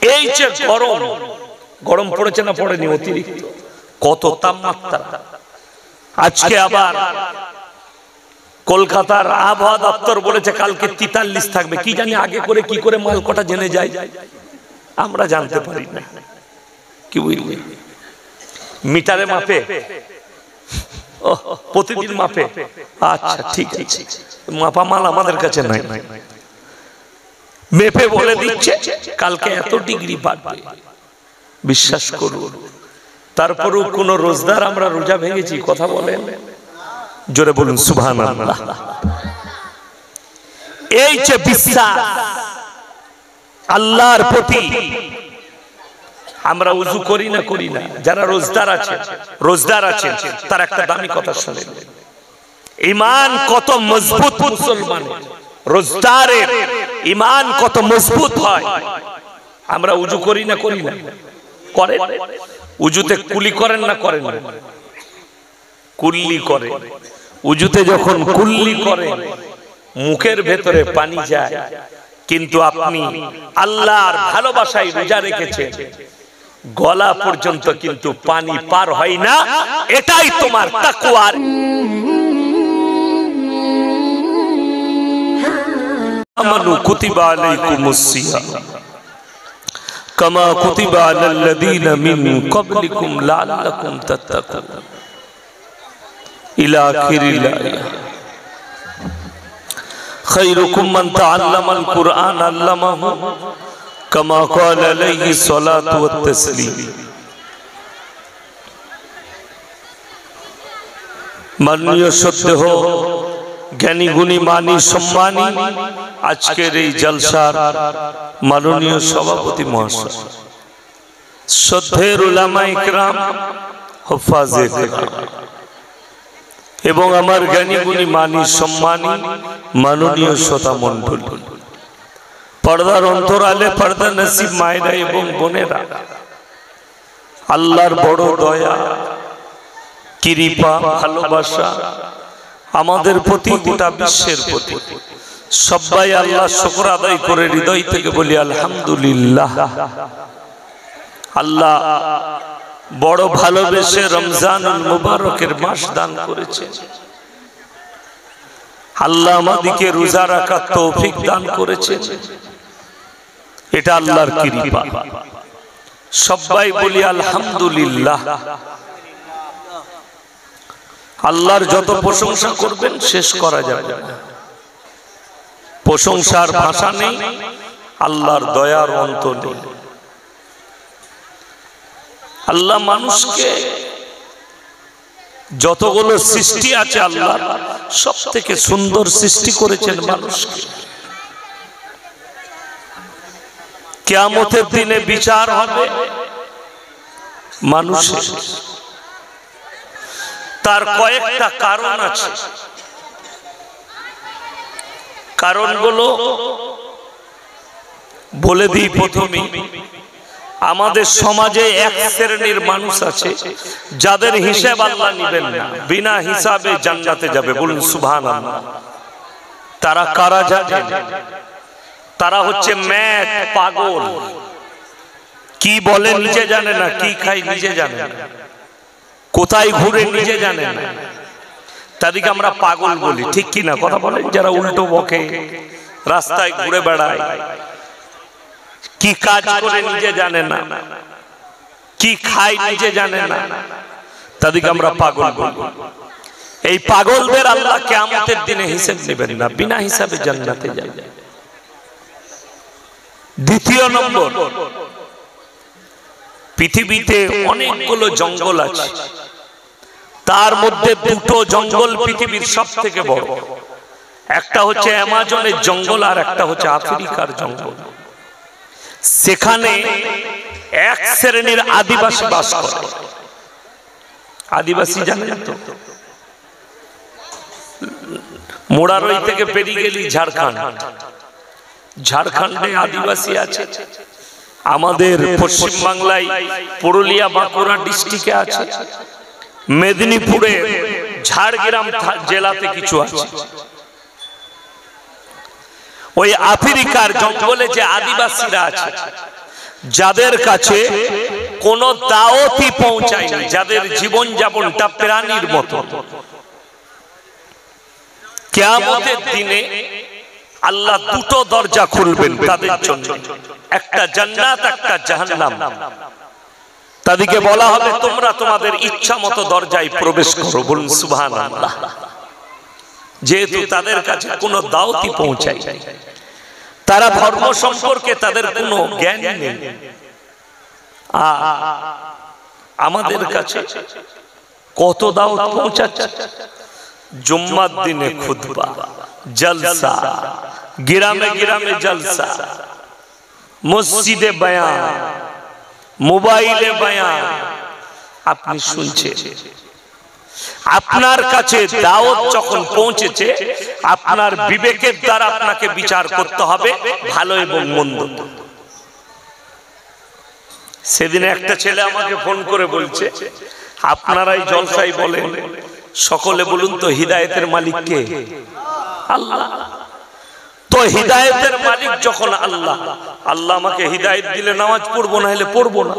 এই যে গরম, গরম পড়েছে না পড়েনি অতিরিক্ত, কত তাপমাত্রা। আজকে আবার কলকাতার আবহাওয়া দপ্তর বলেছে কালকে 43 থাকবে। কি জানি আগে করে কি করে মাল কটা জেনে যায়, আমরা জানতে পারি না। কি বুঝলি, মিটারে মাপে, প্রতিদিন মাপে। আচ্ছা ঠিক আছে, মাপা মাল আমাদের কাছে নাই, মেপে বলে দিচ্ছে কালকে এত ডিগ্রি বাড়বে। বিশ্বাস করুন, তারপরও কোন রোজদার আমরা রোজা ভেঙেছি? কথা বলেন, জোরে বলুন সুবহানাল্লাহ। এই যে বিশ্বাস আল্লাহর প্রতি, আমরা উযু করি না করি না, যারা রোজদার আছে তার একটা দামি কথা শুনেন। ঈমান কত মজবুত মুসলমান, রোজদারের ঈমান কত মজবুত হয়। আমরা উযু করি না করি না, করেন। উযুতে কুলি করেন না করেন না? কুল্লি করে। উযুতে যখন কুল্লি করে মুখের ভেতরে পানি যায়, কিন্তু আপনি আল্লাহর ভালোবাসায় রোজা রেখেছেন, গলা পর্যন্ত কিন্তু পানি পার হয় না। এটাই তোমার তাকওয়ার। আমানু কুতিবা আলাইকুমুস সিয়াম কামা কুতিবা আলাল্লাযীনা মিন ক্বাবলিকুম লাআল্লাকুম তাত্তাকুন ইলা আখিরিল আয়াত। খায়রুকুম মান তাআল্লামাল কুরআন আল্লামাহু কামা ক্বালা আলাইহিস সালাতু ওয়াত তাসলিম। মাননীয় শ্রদ্ধেয় জ্ঞানী গুণী মানী সম্মানী আজকের এই জলসার মাননীয় সভাপতি মহাশয়, শ্রদ্ধেয় উলামা ইকরাম, হুফাজে কিরাম এবং আমার জ্ঞানী গুণী মানী সম্মানী মাননীয় শ্রোতা মণ্ডলী, পর্দার অন্তরালে পর্দা নসিব মায়েরা এবং বোনেরা, আল্লাহর বড় দয়া, কৃপা, ভালোবাসা আমাদের প্রতি, গোটা বিশ্বের প্রতি। সবাই আল্লাহ শুকর আদায় করে হৃদয় থেকে বলি আলহামদুলিল্লাহ। আল্লাহ বড় ভালোবেসে রমজানুল মুবারকের মাস দান করেছে। আল্লাহ আমাদেরকে রোজা রাখার তৌফিক দান করেছে, এটা আল্লাহর কৃপা। সবাই বলি আলহামদুলিল্লাহ। আল্লাহর যত প্রশংসা করবেন শেষ করা যাবে না, প্রশংসার ভাষা নেই, আল্লাহর দয়ার অন্ত নেই। আল্লাহ মানুষকে যতগুলো সৃষ্টি আছে, আল্লাহ সব থেকে সুন্দর সৃষ্টি করেছেন মানুষকে। কিয়ামতের দিনে বিচার হবে মানুষের। তার কয়েকটা কারণ আছে, কারণগুলো বলে দিই। প্রথমে, আমাদের সমাজে এক শ্রেণীর মানুষ আছে যাদের হিসাব আল্লাহ নেবেন না, বিনা হিসাবে জান্নাতে যাবে। বলুন সুবহানাল্লাহ। তারা কারা জানেন? তারা হচ্ছে ম্যাড, পাগল। কি বলে নিজে জানে না, কি খায় নিজে জানে না, কোথায় ঘুরে নিজে জানে না, তাদেরকে আমরা পাগল বলি। ঠিক কি না? কথা বলেন। যারা উল্টো বকে, রাস্তায় ঘুরে বেড়ায়, কি কাজ করে নিজে জানে না, কি খায় নিজে জানে না, তাদেরকে আমরা পাগল বলি। এই পাগলদের আল্লাহ কিয়ামতের দিনে হিসাব নেবেন না, বিনা হিসাবে জান্নাতে যাবে। দ্বিতীয় নম্বর, পৃথিবীতে অনেকগুলো জঙ্গল আছে, তার মধ্যে দুটো জঙ্গল পৃথিবীর সব থেকে বড়। একটা হচ্ছে অ্যামাজনের জঙ্গল, আর একটা হচ্ছে আফ্রিকার জঙ্গল। সেখানে এক শ্রেণীর আদিবাসী বাস করে। আদিবাসী জানেন তো? মোড়ারই থেকে পেরিয়ে গেলি ঝাড়খণ্ড, ঝাড়খণ্ডে আদিবাসী আছে। আমাদের পশ্চিম বাংলায় পুরুলিয়া বাঁকুড়া ডিস্ট্রিক্টে আছে, মেদিনীপুরে ঝাড়গ্রাম জেলাতে কিছু আছে। ওই আফ্রিকার জঙ্গলে যে আদিবাসীরা আছে, যাদের কাছে কোন দাওয়াতই পৌঁছায়নি, যাদের জীবন যাপনটা প্রাণীর মতো, কিয়ামতের দিনে আল্লাহ দুটো দরজা খুলবেন তাদের জন্য, একটা জান্নাত একটা জাহান্নাম। তাদেরকে বলা হবে তোমরা তোমাদের ইচ্ছা মতো দরজায় প্রবেশ করো। বলুন সুবহানাল্লাহ। যেহেতু তাদের কাছে কোনো দাওয়াতই পৌঁছায়নি, তারা ধর্ম সম্পর্কে তাদের কোনো জ্ঞান নেই। আমাদের কাছে কত দাওয়াত পৌঁছাচ্ছে, জুম্মার দিনে খুতবা, জলসা, গ্রামে গ্রামে জলসা, মসজিদে বয়ান, মোবাইলে বয়ান, আপনি শুনছেন। আপনার কাছে দাওয়াত যখন পৌঁছেছে, আপনার বিবেকের দ্বারা আপনাকে বিচার করতে হবে ভালো এবং মন্দ। সেদিন একটা ছেলে আমাকে ফোন করে বলছে, আপনারাই জলসাই বলেন, সকলে বলুন তো হিদায়েতের মালিক কে? আল্লাহ। তো হিদায়েতের মালিক যখন আল্লাহ, আল্লাহ আমাকে হিদায়েত দিলে নামাজ পড়বো, না হলে পড়বো না।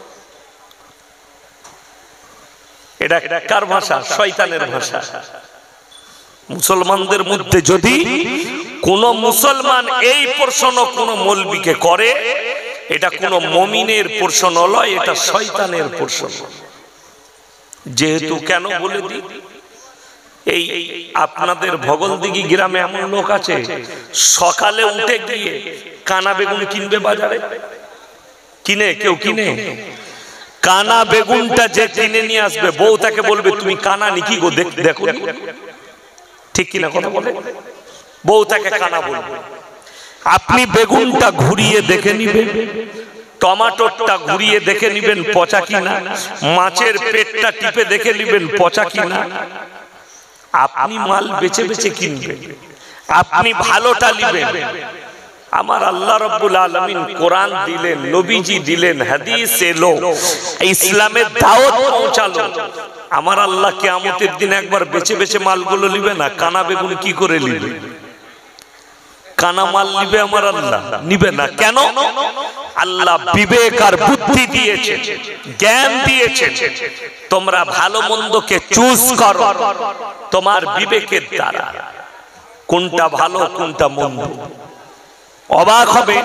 এটা কার ভাষা? শয়তানের ভাষা। মুসলমানদের মধ্যে যদি কোন মুসলমান এই প্রশ্ন কোন মৌলবীকে করে, এটা কোন মুমিনের প্রশ্ন নয়, এটা শয়তানের প্রশ্ন। যেহেতু কেন বলে দিই, এই আপনাদের ভগলদিঘি গ্রামে এমন লোক আছে, সকালে উঠে গিয়ে কানা বেগুন কিনবে বাজারে। কিনে কেউ কিনে কানা বেগুনটা যে কিনে নিয়ে আসবে, বউ তাকে বলবে তুমি কানা নাকি গো, দেখো। ঠিক কিনা কথা বলে? বউ তাকে কানা বলবে। আপনি বেগুনটা ঘুরিয়ে দেখে নিবেন, টমাটোরটা ঘুরিয়ে দেখে নিবেন পচা কিনা, মাছের পেটটা টিপে দেখে নিবেন পচা কিনা। আপনি মাল বেছে বেছে কিনবেন, আপনি ভালোটা নিবেন। আমার আল্লাহ রাব্বুল আলামিন কোরআন দিলেন, নবীজি দিলেন, হাদিস এলো, ইসলামের দাওয়াত পৌঁছালো। আমার আল্লাহ কিয়ামতের দিন একবার বেছে বেছে মালগুলো নিবে না? কানা বেগুন কি করে নিবে? কানা মাল নিবে আমার আল্লাহ? নিবে না। কেন? আল্লাহ বিবেক আর বুদ্ধি দিয়েছে, জ্ঞান দিয়েছে। তোমরা ভালো মন্দকে চুজ করো তোমার বিবেকের দ্বারা, কোনটা ভালো কোনটা মন্দ। অবাক হবে,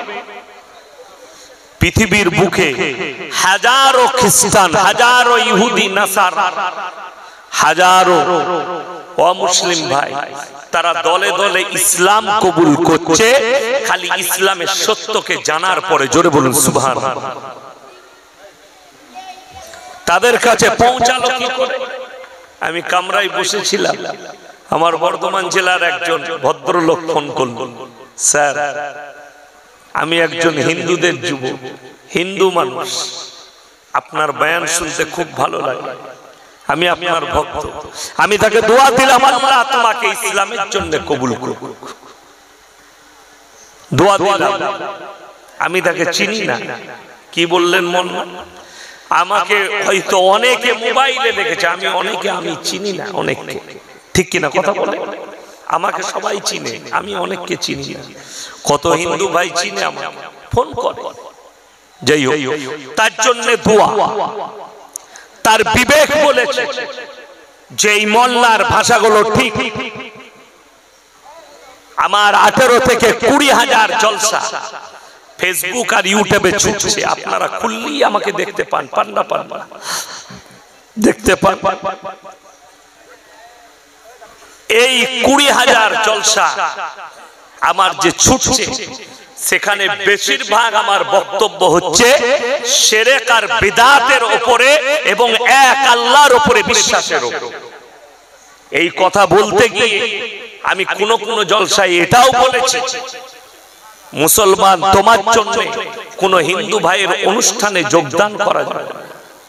পৃথিবীর বুকে হাজারো খ্রিস্টান, হাজারো ইহুদি নাসারা, হাজারো অমুসলিম ভাই, তারা দলে দলে ইসলাম কবুল করছে, খালি ইসলামের সত্যকে জানার পরে। জোরে বলুন সুবহানাল্লাহ। তাদের কাছে পৌঁছালো কি করে? আমি কামরায় বসেছিলাম, আমার বর্ধমান জেলার একজন ভদ্রলোক ফোন করল, স্যার আমি একজন হিন্দুদের যুবক, হিন্দু মানুষ, আপনার বয়ান শুনতে খুব ভালো লাগে, আমি আপনার ভক্ত। আমি তাকে দোয়া দিলাম, আল্লাহ তোমাকে ইসলামের জন্য কবুল করুক। দোয়া দিলাম। আমি তাকে চিনি না। কি বললেন মন? আমাকে হয়তো অনেকে মোবাইলে দেখেছে, আমি অনেকে আমি চিনি না অনেককে। ঠিক কিনা কথা বলে? আমাকে সবাই চিনে, আমি অনেককে চিনি না। কত হিন্দু ভাই চিনে, আমাকে ফোন করে। যাই হোক, তার জন্য দোয়া। তার বিবেক বলেছে যে এই মোল্লার ভাষাগুলো ঠিক। আমার 18 থেকে 20,000 জলসা ফেসবুক আর ইউটিউবে ছুটছে, আপনারা খুললেই আমাকে দেখতে পান, পান না পান না দেখতে পান। এই 20,000 জলসা আমার যে ছুটছে, সেখানে বেশিরভাগ আমার বক্তব্য হচ্ছে শিরক আর বিদআতের উপরে এবং এক আল্লাহর উপরে বিশ্বাসের উপরে। এই কথা বলতে গিয়ে আমি কোন কোন জলসায় এটাও বলেছি, মুসলমান তোমার জন্য কোন হিন্দু ভাইয়ের অনুষ্ঠানে যোগদান করা যাবে না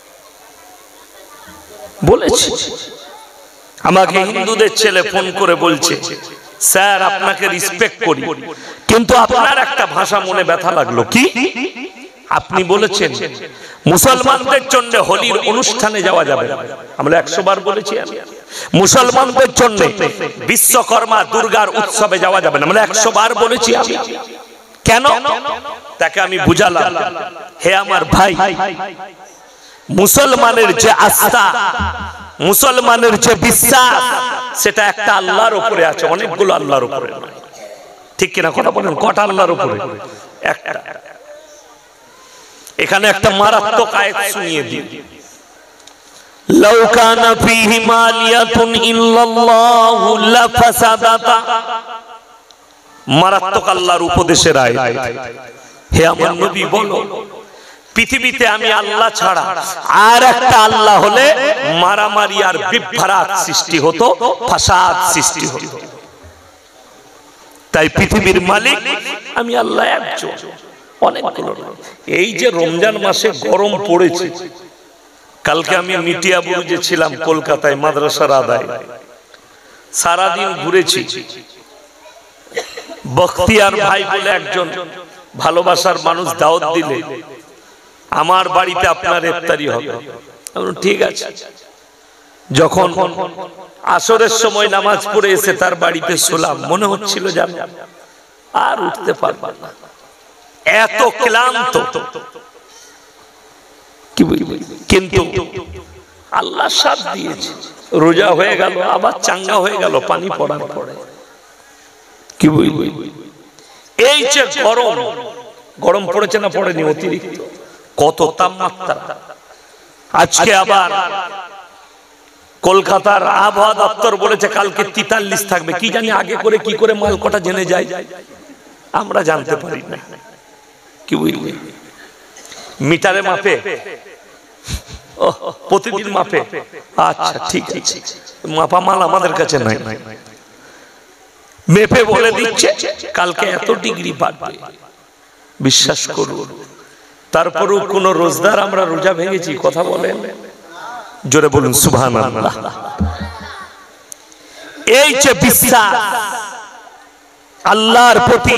বলেছি। আমাকে হিন্দুদের ছেলে ফোন করে বলছে, স্যার আপনাকে রেসপেক্ট করি, কিন্তু আপনার একটা ভাষা মনে ব্যথা লাগলো। কি? আপনি বলেছেন মুসলমানদের জন্য হোলির অনুষ্ঠানে যাওয়া যাবে না। আমরা 100 বার বলেছি। মুসলমানদের জন্য বিশ্বকর্মা দুর্গার উৎসবে যাওয়া যাবে না। আমরা 100 বার বলেছি। কেন? তাকে আমি বুঝালাম, হে আমার ভাই, মুসলমানের যে আস্থা, মুসলমানের যে বিশ্বাস, সেটা একটা আল্লাহর উপরে আছে, অনেকগুলো আল্লাহর উপরে। ঠিক কিনা কথা বলেন? কটা আল্লাহর উপরে? একটা। এখানে একটা মারাত্মক আয়াত শুনিয়ে দিই, লাউ কানা ফীহিমা আলিয়াতুন ইল্লাল্লাহু লাফাসাদাতা। মারাত্মক আল্লাহর উপদেশের আয়াত। হে আমার নবী বলো, পৃথিবীতে আমি আল্লাহ ছাড়া আর একটা আল্লাহ হলে মারামারি আর বিভ্রাট সৃষ্টি হতো, ফাসাদ সৃষ্টি হতো। তাই পৃথিবীর মালিক আমি আল্লাহ একজন, অনেকগুলো। এই যে রমজান মাসে গরম পড়েছে, কালকে আমি মিটিয়া বুরুজে ছিলাম কলকাতায়, মাদ্রাসার আদায়, সারাদিন ঘুরেছি। বখতিয়ার ভাই বলে একজন ভালোবাসার মানুষ দাওয়াত দিলে, আমার বাড়িতে আপনার ইফতারি হবে। ঠিক আছে। যখন আসরের সময় নামাজ পড়ে এসে তার বাড়িতে শুলাম, মনে হচ্ছিল যেন আর উঠতে পারব না, এত ক্লান্ত। কিন্তু আল্লাহ সাথ দিয়েছে, রোজা হয়ে গেল, আবার চাঙ্গা হয়ে গেল পানি পড়ার পরে। কি বলবি? এই যে গরম, গরম পড়েছে না পড়েনি? অতিরিক্ত। কত তাপমাত্রা। আজকে আবার কলকাতার আবহাওয়া দপ্তর বলেছে কালকে 43 থাকবে। কি জানি আগে করে কি করে মাল কটা জেনে যায়, আমরা জানতে পারি না। কি বুঝলি? মিটারে মাপে? ও প্রতিদিন মাপে? আচ্ছা ঠিক আছে, মাপা মাল আমাদের কাছে নাই। মেপে বলে দিচ্ছে কালকে এত ডিগ্রি বাড়বে। বিশ্বাস করুন, তারপরেও কোন রোজদার আমরা রোজা ভেঙেছি? কথা বলেন, জোরে বলুন সুবহানাল্লাহ। এই যে বিশ্বাস আল্লাহর প্রতি,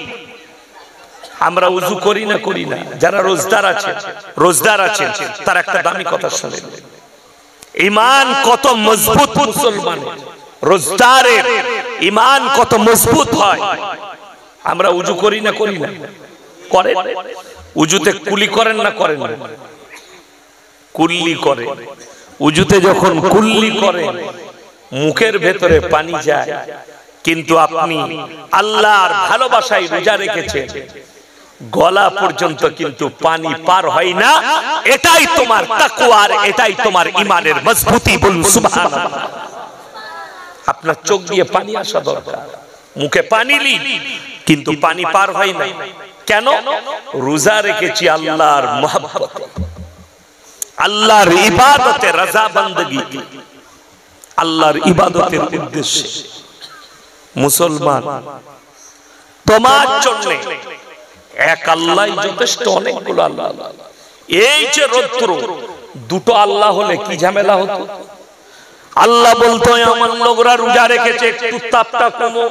আমরা উযু করি না করি না? যারা রোজদার আছে তার একটা দামি কথা শুনেন, ঈমান কত মজবুত মুসলমানের, রোজদারের ঈমান কত মজবুত হয়। আমরা উযু করি না করি না? করেন। উযুতে কুলি করেন না করেন না? কুল্লি করে। উযুতে যখন কুল্লি করেন মুখের ভেতরে পানি যায়, কিন্তু আপনি আল্লাহর ভালোবাসায় রোজা রেখেছেন, গলা পর্যন্ত কিন্তু পানি পার হয় না। এটাই তোমার তাকওয়া, এটাই তোমার ঈমানের মজবুতি। বলুন সুবহানাল্লাহ। আপনার চোখ দিয়ে পানি আসা দরকার, মুখে পানি লি, কিন্তু পানি পার হয় না। কেন? রোজা রেখেছি আল্লাহর মহব্বতে, আল্লাহর ইবাদতে, রাজা বندگی, আল্লাহর ইবাদতের উদ্দেশ্যে। মুসলমান, তোমার জন্য এক আল্লাহই যথেষ্ট, অনেকগুলো আল্লাহ। এই যে রৌদ্র, দুটো আল্লাহ হলে কি ঝামেলা হতো? আল্লাহ বলতো আমার লোকরা রোজা রেখেছে, একটু তাপটা কমো।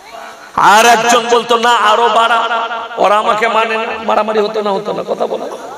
আর একজন বলতো না আরো বাড়া, ওরা আমাকে মানে না। মারামারি হতো না? হতো না? কথা বলো।